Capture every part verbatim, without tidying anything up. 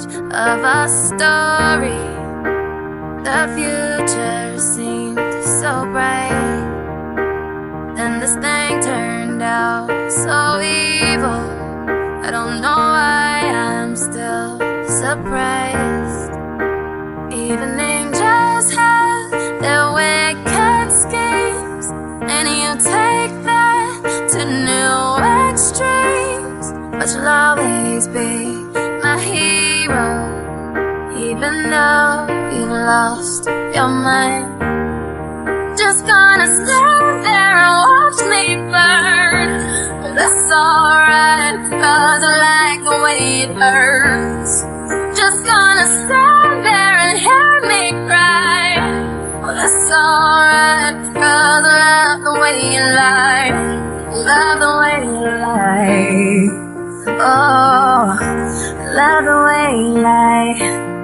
page of a story. The future seemed so bright, then this thing turned out so evil. I don't know why I'm still surprised. Even angels have their wicked schemes, and you take that to new extremes. But you'll always be my hero, even though you've lost your mind. Just gonna stand there and watch me burn. But that's alright, cause I like the way it hurts. Just gonna stand there and hear me cry. Well, that's alright, cause I love the way you lie. Love the way you lie. Oh, love the way you lie.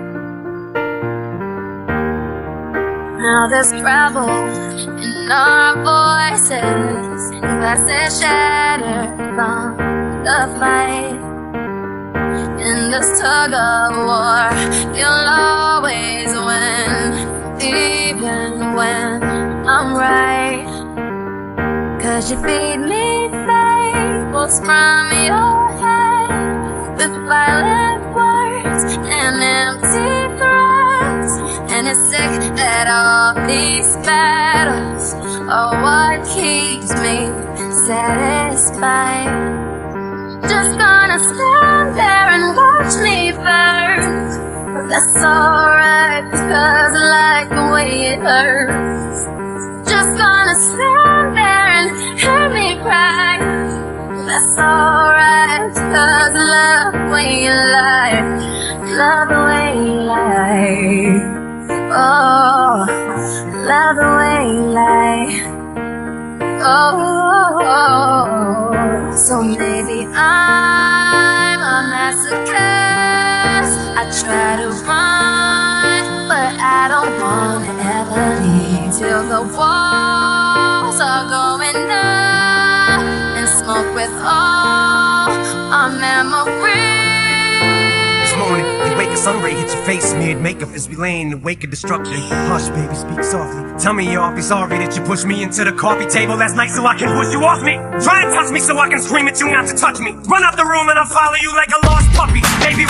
Now there's gravel in our voices, glasses shattered from the fight. In this tug of war, you'll always win, even when I'm right. Cause you feed me fables from your head, with violent words and empty threats. And it's sick that all these battles are what keeps me satisfied. Just gonna stand there and watch me burn. But that's alright, cause I like the way it hurts. Just gonna stand there and hear me cry. That's alright, cause I love the way you lie. Love the way you lie. Oh, love the way you lie. Oh, so maybe I'm a masochist. I try to run, but I don't wanna ever leave till the walls are going up and smoke with all our memories. Morning, you wake a sun ray, hit your face, smeared makeup as we lay in the wake of destruction. Hush, baby, speak softly. Tell me you're awfully sorry that you pushed me into the coffee table last night so I can push you off me. Try and touch me so I can scream at you not to touch me. Run out the room and I'll follow you like a lost puppy. Baby,